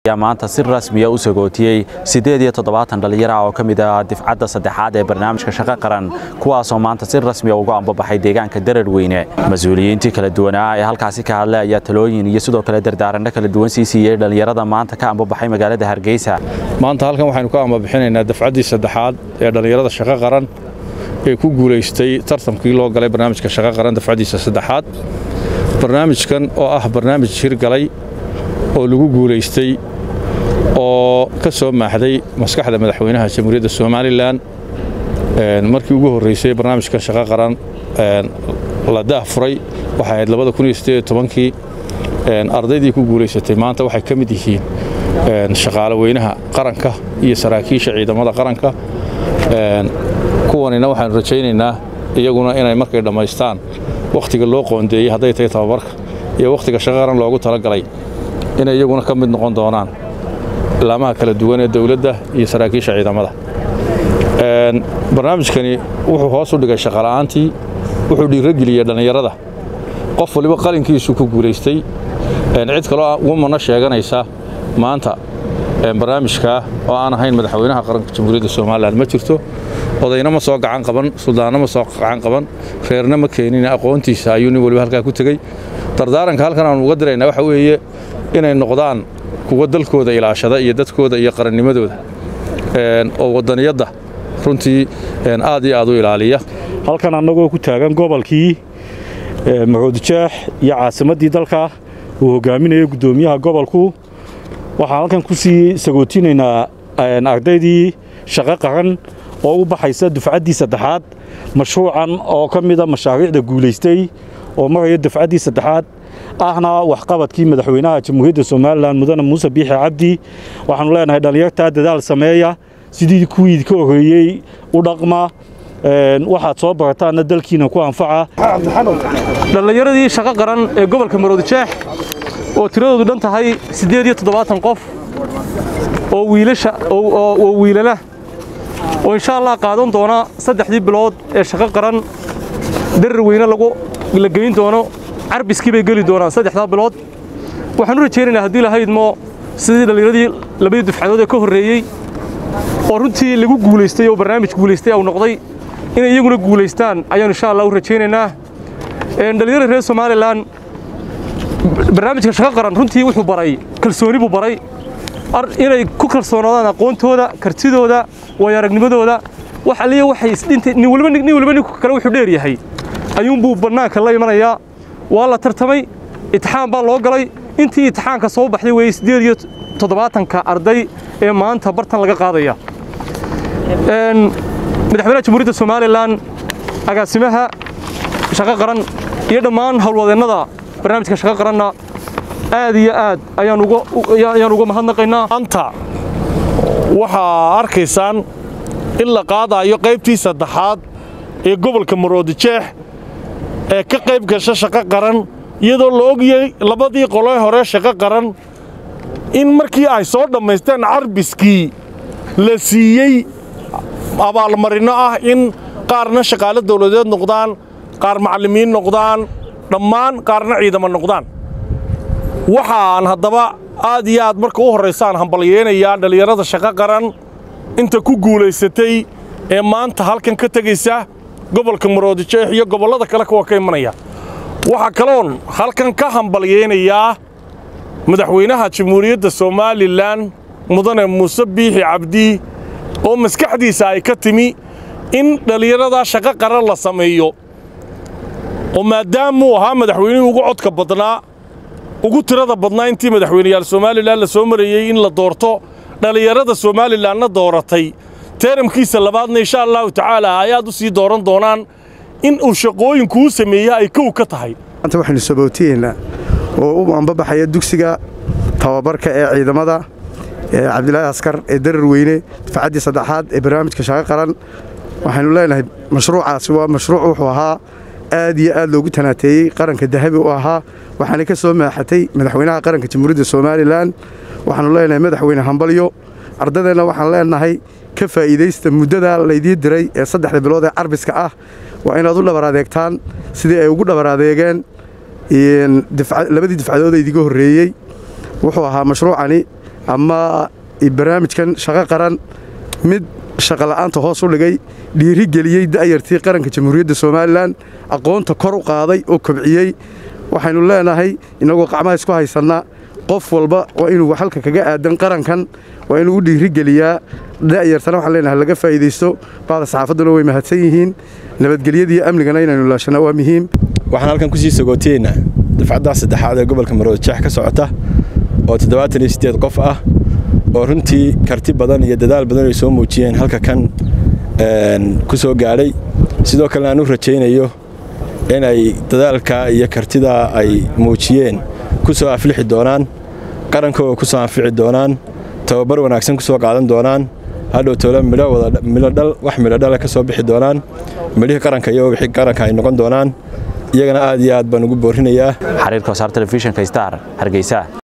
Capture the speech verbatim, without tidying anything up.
maanta si rasmi ah u sagootiyay sideed iyo toddobaatan dhalinyaro oo kamid ah difcadda saddexaad ee barnaamijka shaqo qaran kuwaas oo maanta si rasmi ah uga ambabaxay deegaanka Dareerweyne mas'uuliyiintii kala duwan ee halkaasi ka hadlay ayaa talooyin iyo sidoo kale dardaaranno kala duwan siiyay dhalinyarada maanta ka ambabaxay magaalada Hargeysa maanta halkan waxaanu ka ambabixinaynaa difcaddii saddexaad ee dhalinyarada shaqo qaran ee ku guuleystay tartankii loo galay barnaamijka shaqo qaran difcaddiisa saddexaad barnaamijkan oo ah barnaamij hirgalay oo lagu guuleystay oo ka soo maaxday maskaxda madaxweynaha Jamhuuriyadda Soomaaliland markii ugu horeysay barnaamijka shaqo qaran la daahfuray waxa ay laba kun iyo siddeed iyo tobankii ardaydii ku guuleysatay maanta waxay ka mid yihiin shaqaale weynaha qaranka iyo saraakiisha ciidamada qaranka kuwanina waxaan rajaynaynaa iyaguna inay markay dhamaystaan waqtiga loo qoondeeyay haday tahay tababarka iyo waqtiga shaqo qaran loogu talagalay inay iyaguna ka mid noqon doonaan laamaha kala duwan ee dawladda iyo saraakiisha ciidamada een barnaamijkani wuxuu hoos u dhigay shaqo la'aantii wuxuu dhiirigeliyay dhalinyarada qof waliba qalinkiisu ku guuleystay een cid kale oo umana sheeganaysa maanta een barnaamijka oo aan ahayn madaxweynaha qaranka Jamhuuriyadda Soomaaliland ma jirto odayna ma soo gacan qaban suldaanna ma soo gacan qaban reerna ma keenin aqoontiisa ayuu nin waliba halka ku tagay dardaaranka halkan aan uga direynaa waxa weeye inay noqdaan kuwa dalkooda ilaashada iyo dadkooda iyo qarannimadooda een oo wadaniyada runtii een aad iyo aad u ilaaliya halkan anagoo ku taagan gobolkii Maroodijeex iyo caasimadii dalka uu hogaaminayo gudoomiyaha gobolku waxaan halkan ku sii sagootineynaa ardaydii shaqo qaran oo u baxaysa dufcaddii saddexaad mashruucan oo ka mid ah mashaariicda guuleystay oo maraya dufcaddii saddexaad ahna waxqabadkii madaxweynaha Jamhuuriyadda Soomaaliland mudane Muuse Biixi Cabdi waxaanu leenahay dhalinyarta dadaal sameeya sidii kuwii ka horeeyay u dhaqma een waxaad soo barataan dalkiina ku anfaca dhalinyaradii shaqo qaran ee gobolka Maroodijeex oo tiradoodu dhan tahay sideed iyo toddobaatan qof oo wiilasha oo wiilala oo insha Allah qaadan doona saddexdii bilood ee shaqo qaran Dareerweyne lagu la geyn doono carbiskii bay gali doonaan saddexda bilood waxaan u rajaynaynaa haddii la haydmo sidii dhalinyaradii labadii dufcadood ee ka horeeyay oo runtii lagu guuleystay oo barnaamij guuleystay oo noqday inay iyaguna guuleystaan ayaan insha Allah u rajaynaynaa ee dhalinyarada reer Soomaaliland barnaamijka shaqo qaran runtii wuxuu baray kalsooni buu baray inay ku kalsoonaadaan aqoontooda kartidooda way aragnimadooda wax aliya waxay isdhintay nin walba nin walba nin kale wuxuu dheer yahay ayuun buu banaanka la imanayaa waa la tartamay imtixaan baa loo galay intii imtixaanka soo baxday way sideed iyo toddobaatan ka arday ee maanta bartan laga qaadaya een madaxweynaha Jamhuuriyadda Soomaaliland agaasimaha shaqo qaran iyo dhammaan hawlwadeennada barnaamijka shaqo qaranna aad iyo aad ayaan uga ayaan uga mahadnaqaynaa anta waxa arkaysaan in la qaadayo qaybtii saddexaad ee gobolka Maroodijeex ee ka qayb gasha shaqo qaran iyadoo la ogyahay labadii qolay hore shaqo qaran in markii ay soo dhameysteen carbiskii la siiyay abaalmarino ah in qaarna shaqaale dawladeed noqdaan qaar macallimiin noqdaan dhammaan qaarna ciidamo noqdaan waxaan haddaba aad iyo aad marka u horeysaan hambalyeynaya dhalinyarada shaqo qaran inta ku guuleysatay ee maanta halkan ka tagaysa gobolka Maroodijeex iyo gobolada kale kuwa ka imanaya waxa kaloon halkan ka hambalyeynaya madaxweynaha Jamhuuriyadda Soomaaliland mudane Muuse Biixi Cabdi oo maskaxdiisa ay ka timi in dhalinyarada shaqo qaran la sameeyo oo maadaama uu ahaa madaxweynuhu ugu codka badnaa ugu tirada badnaa intii madaxweynayaal Soomaaliland la soo marayay in la doorto dhalinyarada Soomaalilandna dooratay teeramkiisa labaadna insha Allah tacaala ayaad u sii dooran doonaan in uu shaqooyinku u sameeyay ay kow ka tahay anta waxaynu sabootiyeena oo u ambabaxaya dugsiga tababarka ee ciidamada ee Cabdilaahi Askar ee Dareerweyne difcaddii saddexaad ee barnaamijka shaqo qaran waxaanu leenahay mashruucaasi waa mashruuc wuxuu ahaa aad iyo aad loogu tanaateeyay qaranka dahabi u ahaa waxaana ka soo maaxatay madaxweynaha qaranka Jamhuuriyadda Soomaaliland waxaanu leenahay madaxweyne hambalyo ardaydeena waxaan leenahay ka faa'iideysta muddada la idin diray ee saddexda bilood ee carbiska ah waa inaad u dhabar adeegtaan sidii ay ugu dhabar adeegeen in difcad labadii difcadood ee idiga horeeyay wuxuu ahaa mashruucani ama barnaamijkan shaqo qaran mid shaqo la'aanta hoos u dhigay dhiiri geliyey da'yartii qaranka jamhuuriyadda Soomaaliland aqoonta kor u qaaday oo kobciyey waxaynu leenahay inagoo qacmaha isku haysana qof walba waa inuu halka kaga aadan qarankan waa inuu u dhiiri geliyaa da'yartana waxaan leenahay laga faa'iideysto baada saxaafaduna way mahadsan yihiin nabadgelyada amnigana inaynu laashana waa muhiim waxaan halkan ku sii sagooteena dafcadda saddexaad ee gobolka Maroodijeex ka socota oo toddobaatan iyo siddeed qof ah oo runtii karti badan iyo dadaal badan ay soo muujiyeen halka kan een ku soo gaaray sidoo kale aan u rajaynayo in ay dadaalka iyo kartida ay muujiyeen ku soo aflixi doonaan qarankooda ku soo anfici doonaan tababar wanaagsan ku soo qaadan doonaan hadhow tolo midho wada midho dhal wax midho dhal ka soo bixi doonaan midhii qaranka iyo wixii qaranka ay noqon doonaan iyagana aad iyo aad baan ugu boorinayaa xariirka wasaarta telefishinka Star Hargeysa.